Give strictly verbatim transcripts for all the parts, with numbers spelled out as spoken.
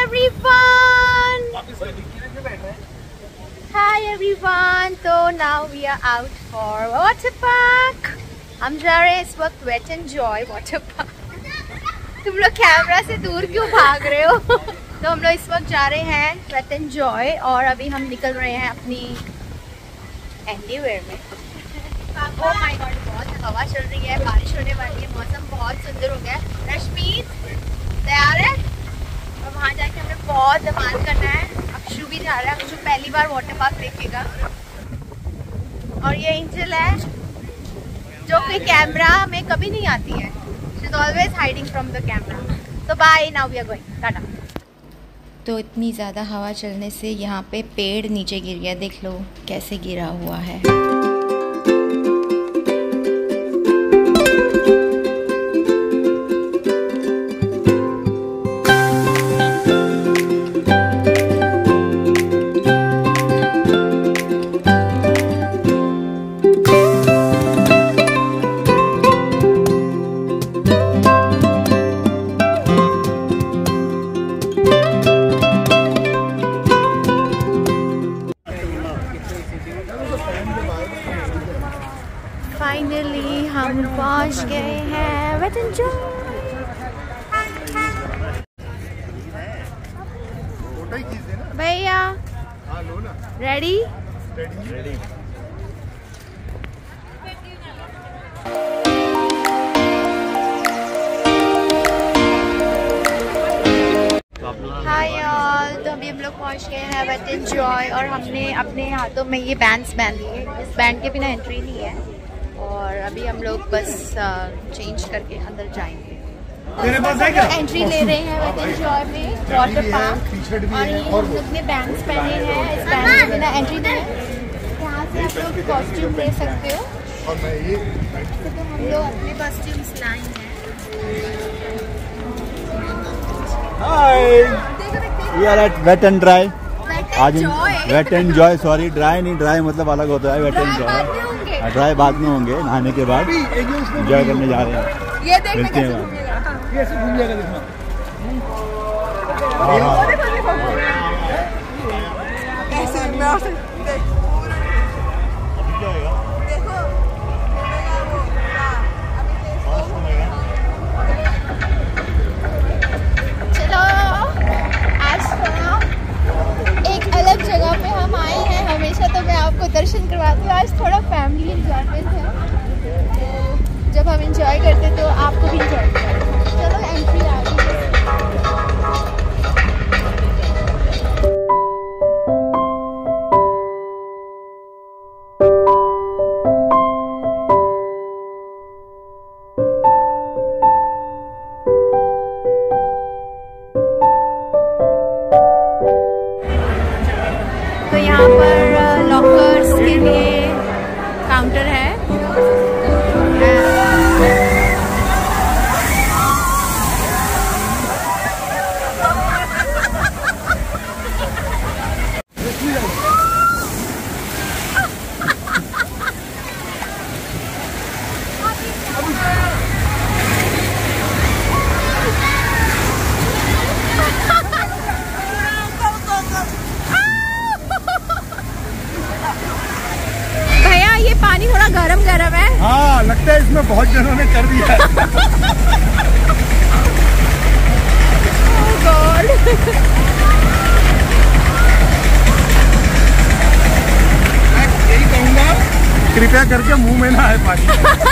everyone! Hi everyone! So now we are out for water park. हम जा रहे हैं इस वक्त wet and joy water park. तुम लोग कैमरा से दूर क्यों भाग रहे हो? तो हम लोग इस वक्त जा रहे हैं वेट एंड जॉय और अभी हम निकल रहे हैं अपनी एंडीवेयर में। ओह माय गॉड, बहुत हवा चल रही है, बारिश होने वाली है, मौसम बहुत सुंदर हो गया है। रश्मि तैयार है? और वहाँ जाके हमें बहुत धमाल करना है। अक्षु भी जा रहा है, अक्षु पहली बार वाटर पार्क देखेगा। और ये एंजल है जो कि कैमरा में कभी नहीं आती है। She is always hiding from the camera. तो bye, now we are going, tata. तो इतनी ज़्यादा हवा चलने से यहाँ पे पेड़ नीचे गिर गया, देख लो कैसे गिरा हुआ है। फाइनली हम पहुंच गए हैं वेट एंड जॉय। भैया रेडी? रेडी। हाय ऑल, तो अभी हम लोग पहुंच गए हैं वेट एंड जॉय और हमने अपने हाथों में ये बैंड्स पहन लिए। इस बैंड के बिना एंट्री नहीं है और अभी हम लोग बस चेंज करके अंदर जाएंगे। तो एंट्री ले रहे हैं वेट एंड जॉय में वाटर पार्क और ये हम लोग ने बैंड्स पहने हैं। इस बैंड के बिना एंट्री नहीं है। यहाँ से आप लोग कॉस्ट्यूम ले सकते हो। तो हम लोग अपने कॉस्ट्यूम्स लाए हैं। Hi, we are at wet and dry. आज wet and joy, sorry dry नहीं, ड्राई मतलब अलग होता है। वेट एंड जॉय ड्राई बाद में होंगे, नहाने के बाद एंजॉय करने जा रहे हैं। ये देखने मिलते हैं। चलो, आज थोड़ा एक अलग जगह पे हम आए हैं। हमेशा तो मैं आपको दर्शन करवाती हूँ, आज थोड़ा फैमिली एंजॉयमेंट है। तो जब हम एंजॉय करते तो आपको भी एंजॉय करते। चलो एंट्री आ गई। तो यहाँ पर लॉकर्स के लिए काउंटर है। पानी थोड़ा गरम गरम है। हाँ, लगता है इसमें बहुत जनों ने कर दिया है। oh God। मैं यही कहूँगा, कृपया करके मुंह में ना आए पानी।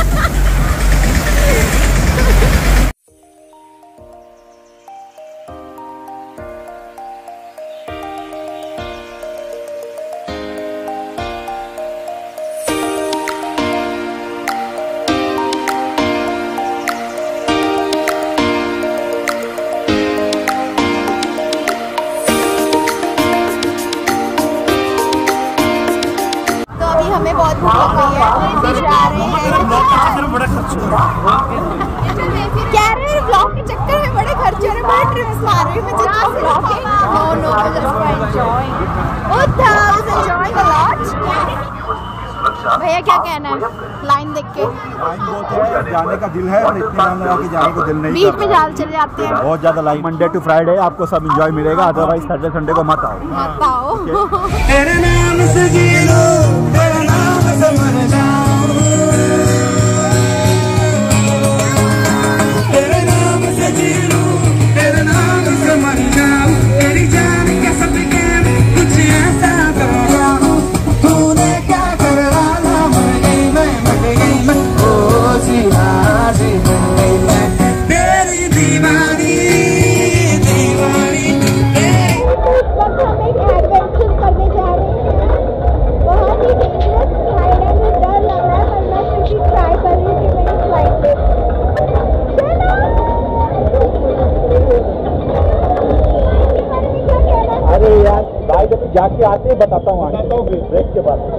हमें बहुत भूख लग गई है तो जा रहे हैं। बड़ा खर्च हो रहा है। कह रहे हैं ब्लॉग के चक्कर में बड़े खर्च हो रहे हैं, बड़े ट्रिप्स मार रहे हैं। Just for blogging, no no, just for enjoying. Oh, I was enjoying a lot. भैया क्या कहना है लाइन देख के? लाइन बहुत है, जाने का दिल है पर इतने लाइन लगा के जाने को दिल नहीं बीच में जाल चले जाते हैं। बहुत ज्यादा लाइन। मंडे टू फ्राइडे आपको सब एंजॉय मिलेगा, अदरवाइज सैटरडे संडे को मत आओ। मत आओ। तेरे नाम से जी लो, तेरे नाम से मर जाऊं, तेरे नाम से जी लूं, तेरे नाम से मर जाऊं, तेरी जान के सदके में कुछ ऐसा करूं, तूने क्या कर डाला, मर गई मैं, मर गई मैं, ओ जी हाँ जी मर गई मैं, तेरी दीवानी दीवानी तेरी। हम एक एडवेंचर करने जा रहे हैं, बहुत ही डेंजरस स्लाइड है, मुझे डर लग रहा है पर मैं फिर भी ट्राई कर रही हूँ कि मैं स्लाइड पे चलो। अरे यार भाई जब जाके आते हैं बताता हूँ, बताता हूँ फिर ब्रेक के बाद।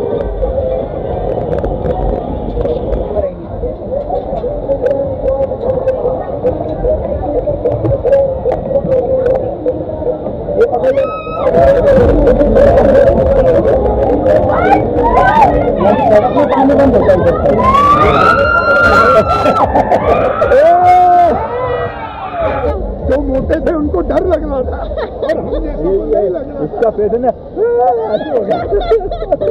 ये पकड़िए ना। पानी बंद होता जो मोटे थे उनको डर लग रहा था और हमने नहीं लग रहा। इसका पेट ना ऐसे हो गया।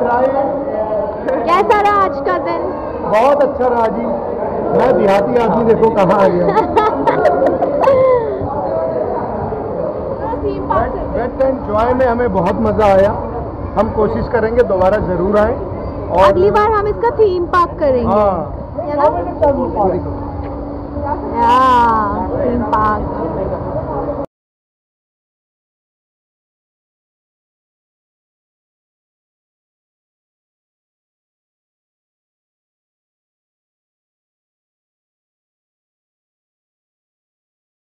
कैसा रहा आज का दिन? बहुत अच्छा रहा जी। मैं देहाती आदमी देखो कहाँ आ गया। वेट एंड जॉय में हमें बहुत मजा आया। हम कोशिश करेंगे दोबारा जरूर आए और अगली बार हम इसका थीम पार्क करेंगे। हाँ है ना? Theme park